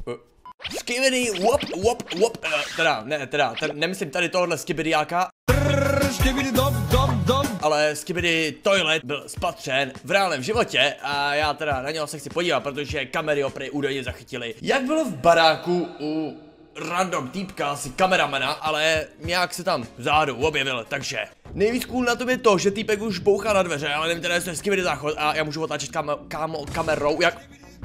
Skibidi, wop, nemyslím tady tohle skibidiáka, ale skibidi toilet byl spatřen v reálném životě a já teda na něho se chci podívat, protože kamery ho prý údajně zachytili. Jak bylo v baráku u random týpka, asi kameramana, ale nějak se tam vzadu objevil, takže nejvíc cool na tom je to, že týpek už bouchá na dveře, ale nevím teda, jestli je skibidi záchod a já můžu otáčet kamerou, jak...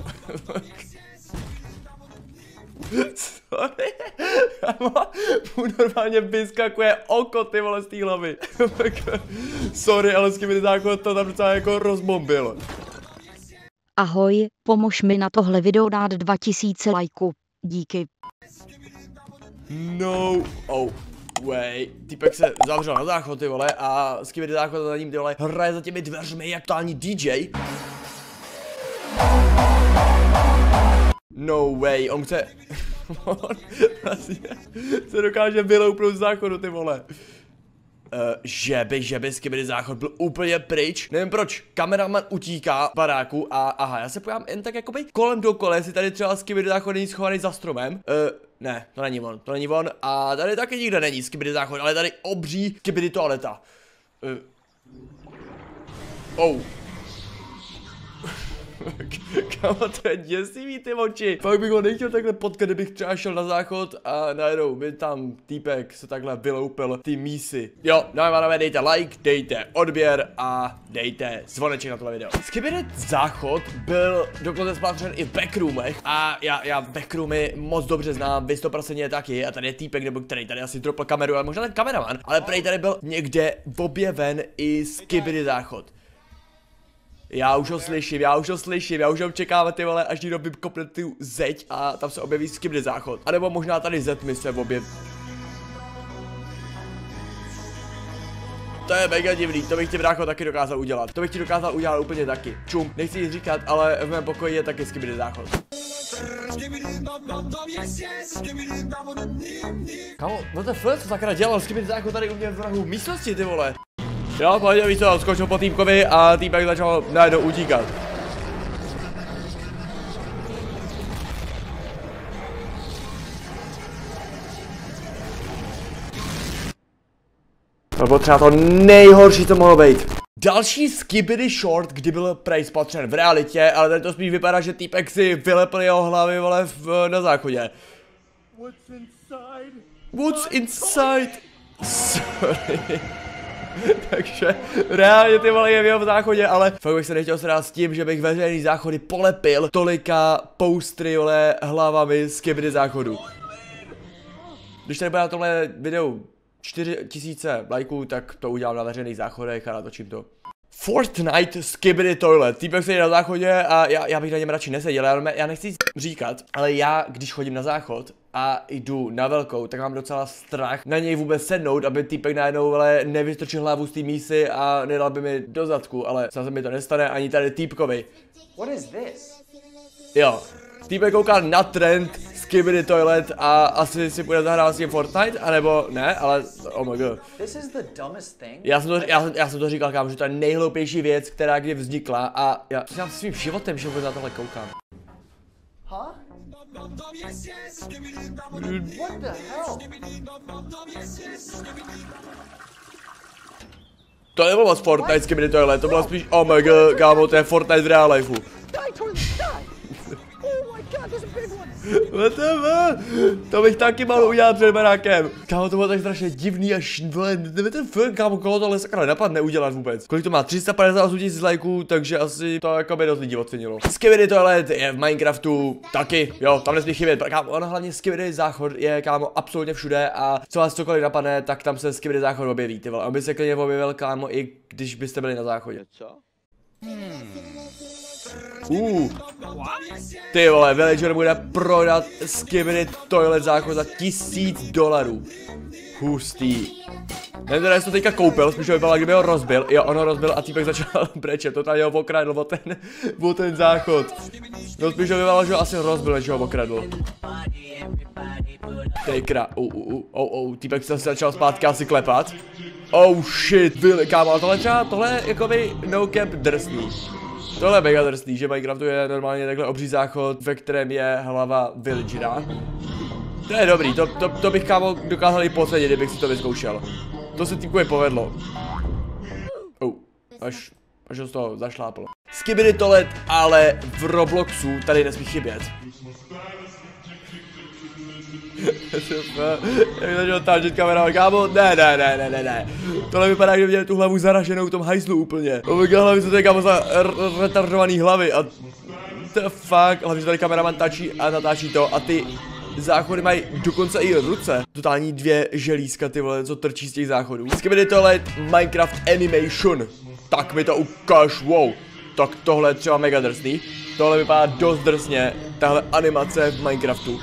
Sorry, mu normálně vyskakuje oko, ty vole, z té hlavy. Sorry, ale skibidi záchod to tam docela jako rozbombil. Ahoj, pomož mi na tohle video dát 2000 lajků. Díky. No, oh, way. Týpek se zavřel na záchod, ty vole, a skibidi záchod za ním, ty vole, hraje za těmi dveřmi jak totální DJ. No way, on chce... on se dokáže vyloupnout z záchodu, ty vole. Že by skibidi záchod byl úplně pryč. Nevím proč, kameraman utíká baráku a aha, já se pojám jen tak jakoby kolem dokola, jestli tady třeba skibidi záchod není schovaný za stromem. Ne, to není on a tady taky nikde není skibidi záchod, ale tady obří skibidi toaleta. Oh. Kámo, to je děsivý, ty oči. Fakt bych ho nechtěl takhle potkat, kdybych třeba šel na záchod a najednou by tam týpek se takhle vyloupil ty mísy. Jo, dáme, dejte like, dejte odběr a dejte zvoneček na tohle video. Skibidi záchod byl dokonce spatřen i v backroomech a já backroomy moc dobře znám, vy 100% taky a tady je týpek, nebo který tady asi dropl kameru, ale možná ten kameraman, ale prej tady byl někde objeven i skibidi záchod. Já už ho slyším, já už ho čekám, ty vole, až někdo vykopne tu zeď a tam se objeví skibidi záchod. A nebo možná tady zeď mi se objeví. To je mega divný, to bych ti brácho taky dokázal udělat. To bych ti dokázal udělat úplně taky. Čum, nechci nic říkat, ale v mém pokoji je taky skibidi záchod. Kámo, no to co sakra dělal skibidi záchod tady u mě v rohu místnosti, ty vole. Jo, pojď, víš co, skočil po týpkovi a týpek začal najednou utíkat. To bylo třeba to nejhorší, co mohlo být. Další skibidi short, kdy byl prej spatřen v realitě, ale tady to spíš vypadá, že týpek si vylepil jeho hlavy, vole, na záchodě. What's inside? Sorry. Takže reálně ty vole je v jeho záchodě, ale fakt bych se nechtěl srát s tím, že bych veřejný záchody polepil tolika postry, vole, hlavami skibidi záchodu. Když tady bude na tomhle videu 4000 lajků, tak to udělám na veřejných záchodech a natočím to. Fortnite skibidi toilet. Týpek sedí na záchodě a já bych na něm radši neseděl, já nechci říkat, ale já, když chodím na záchod a jdu na velkou, tak mám docela strach na něj vůbec sednout, aby týpek najednou nevystrčil hlavu z té mísy a nedal by mi do zadku, ale zase mi to nestane ani tady týpkovi. What is this? Jo, týpek kouká na trend skibidi toilet a asi si bude zahrát s tím Fortnite, anebo ne, ale oh my god. This is the dumbest thing. Já jsem to říkal, kámo, že to je nejhloupější věc, která kdy vznikla a já svým životem, že vůbec na tohle koukám. Huh? What the hell? To nebylo moc Fortnite skibidi toilet, to bylo spíš oh my god, kámo, to je Fortnite v real lifeu. To bych taky mal udělat před barákem. Kámo, to bylo tak strašně divný a nevím ten film, kámo, koho tohle sakra napadne udělat vůbec. Kolik to má? 358 000 lajků, takže asi to jako by dost lidí ocenilo. Skibidi toilet je v Minecraftu taky, jo, tam nesmí chybět. Kámo, ono hlavně skibidi záchod je, kámo, absolutně všude a co vás cokoliv napadne, tak tam se skibidi záchod objeví, ty vole. On by se klidně objevil, kámo, i když byste byli na záchodě. Co? Ty vole, Villager bude prodat skibidi toilet záchod za $1000. Hustý. Nevím teda, jestli to teďka koupil, spíš to vypadalo, kdyby ho rozbil. Jo, on ho rozbil a týpek začal brečet, totálně ho okradl o ten záchod. No spíš to vypadalo, že ho asi rozbil, než ho okradl. Tejkra, týpek se začal zpátky asi klepat. Oh shit, kámo, tohle jakoby no cap drsný. Tohle je mega drsný, že Minecraftu je normálně takhle obří záchod, ve kterém je hlava villagera. To je dobrý, to bych kámo dokázal i posledně, kdybych si to vyzkoušel. To se týpku povedlo. Až ho z toho zašláplo. Skibidi toilet, ale v Robloxu tady nesmí chybět. Jak začal táčet kamera, kámo, ne. Tohle vypadá, že měli tu hlavu zaraženou v tom hajzlu úplně. Omega hlavy jsou tady kámo za retardovaný hlavy a the fuck, hlavně, že tady kameraman tačí a natáčí to a ty záchody mají dokonce i ruce. Totální 2 želízka, ty vole, co trčí z těch záchodů. Skibidi toilet, Minecraft Animation. Tak mi to ukáž, wow. Tak tohle je třeba mega drsný. Tohle vypadá dost drsně, tahle animace v Minecraftu.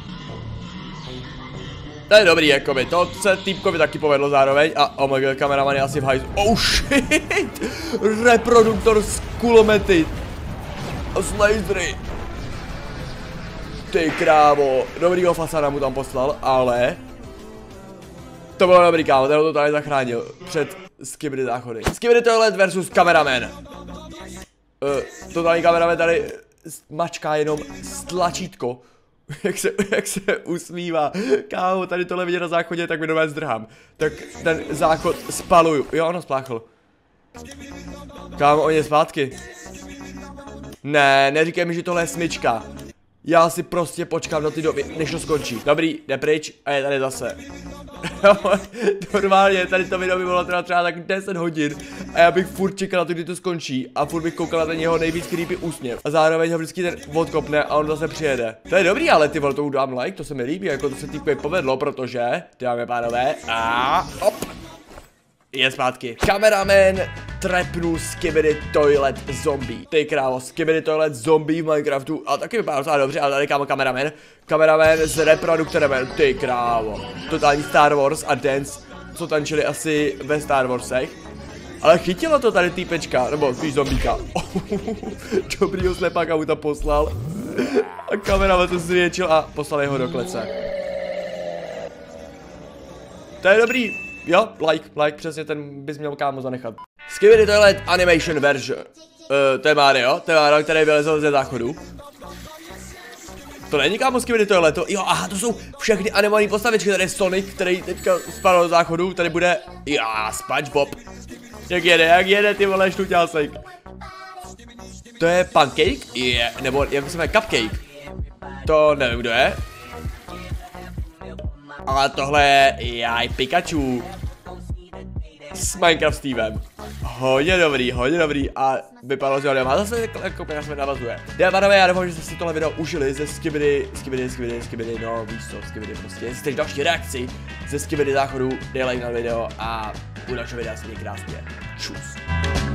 To je dobrý, jakoby, to se týpkovi taky povedlo zároveň a oh my god, kameraman je asi v hajzu. Oh shit! Reproduktor z kulomety a z lasery. Ty krávo, dobrýho fasáda mu tam poslal, ale to bylo dobrý, kámo, ten ho to tady zachránil před Skibidi záchody. Skibidi toilet versus kameraman. Totální kameraman tady mačká jenom tlačítko. Jak se usmívá. Kámo, tady tohle vidět na záchodě, tak mi doma zdrhám. Tak ten záchod spaluju. Jo, ono spláchl. Kámo, on je zpátky. Ne, neříkej mi, že tohle je smyčka. Já si prostě počkám do té doby, než to skončí. Dobrý, jde pryč a je tady zase. Normálně, tady to video by bylo třeba tak 10 hodin a já bych furt čekal na to, kdy to skončí a furt bych koukal na ten jeho nejvíc creepy úsměv. A zároveň ho vždycky ten odkopne a on zase přijede. To je dobrý, ale ty vole, to dám like, to se mi líbí, jako to se týpkovi povedlo, protože, dámy a pánové, a hop, je zpátky. Kameraman trapnul Skibidi toilet zombie. Ty krávo, Skibidi toilet zombie v Minecraftu a taky vypadá docela dobře, ale tady kámo kameraman s reproduktorem, ty krávo. Totální Star Wars a dance, co tančili asi ve Star Warsech. Ale chytilo to tady týpečka, nebo spíš zombíka. Dobrýho slepáka mu tam poslal. A kameraman to zvětšil a poslal jeho do klece. To je dobrý. Jo, like, přesně ten bys měl kámo zanechat. Skibidi toilet animation version. To je Mario, který vylezl ze záchodu. To není kámo Skibidi toilet, to, jo, aha, to jsou všechny animované postavičky, tady je Sonic, který teďka spadl do záchodu, tady bude, já, SpongeBob. Jak jede, ty vole, štuťásek. To je pancake? Nebo jak se jmenuje, cupcake? To nevím, kdo je. Ale tohle je jaj Pikachu s Minecraft Stevem. Hodně dobrý a vypadalo, že ho nemá zase jako se navazuje. Dáme, já doufám, že jste si tohle video užili ze Skibidi, no víš co, Skibidi prostě. Jestli chceš další reakci ze Skibidi záchodu, dej like na video a u dalšího videa se měj krásně. Čus.